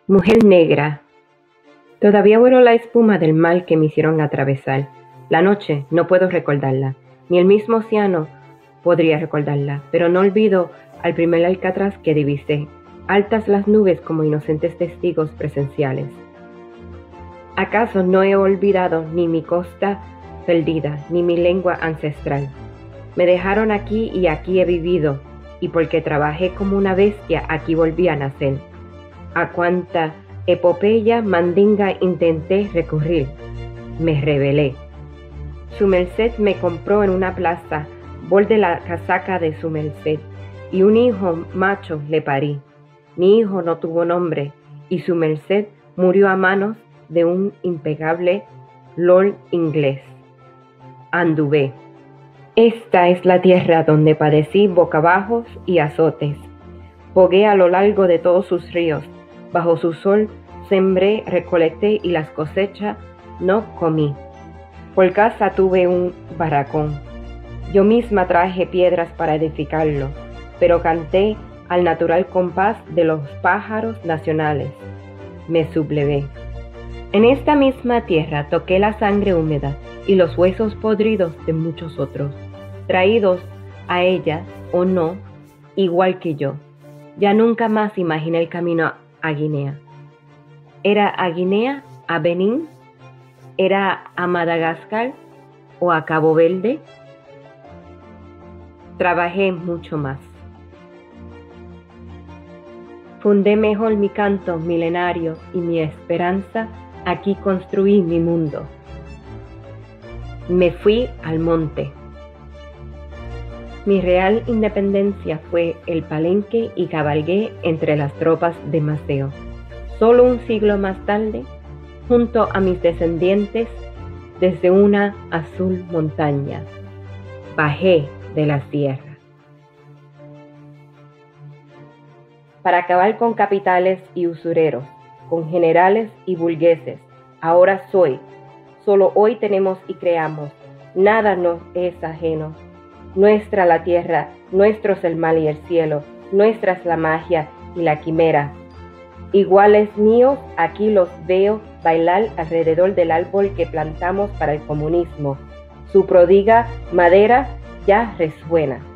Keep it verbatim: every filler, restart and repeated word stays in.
Mujer negra. Todavía huelo la espuma del mal que me hicieron atravesar. La noche no puedo recordarla, ni el mismo océano podría recordarla, pero no olvido al primer Alcatraz que divisé, altas las nubes como inocentes testigos presenciales. ¿Acaso no he olvidado ni mi costa perdida, ni mi lengua ancestral? Me dejaron aquí y aquí he vivido, y porque trabajé como una bestia, aquí volví a nacer. A cuánta epopeya mandinga intenté recurrir, me rebelé. Su merced me compró en una plaza, borde la casaca de su merced, y un hijo macho le parí. Mi hijo no tuvo nombre, y su merced murió a manos de un impecable lord inglés. Anduve. Esta es la tierra donde padecí bocabajos y azotes. Bogué a lo largo de todos sus ríos, bajo su sol sembré, recolecté y las cosechas no comí. Por casa tuve un barracón. Yo misma traje piedras para edificarlo, pero canté al natural compás de los pájaros nacionales. Me sublevé. En esta misma tierra toqué la sangre húmeda y los huesos podridos de muchos otros, traídos a ella o no, igual que yo. Ya nunca más imaginé el camino a Guinea. ¿Era a Guinea, a Benín? ¿Era a Madagascar o a Cabo Verde? Trabajé mucho más. Fundé mejor mi canto milenario y mi esperanza, aquí construí mi mundo. Me fui al monte. Mi real independencia fue el palenque y cabalgué entre las tropas de Maceo. Solo un siglo más tarde, junto a mis descendientes, desde una azul montaña, bajé de la sierra. Para acabar con capitales y usureros, con generales y burgueses, ahora soy. Solo hoy tenemos y creamos. Nada nos es ajeno. Nuestra la tierra, nuestro es el mal y el cielo, nuestra es la magia y la quimera. Iguales míos, aquí los veo bailar alrededor del árbol que plantamos para el comunismo. Su prodiga madera ya resuena.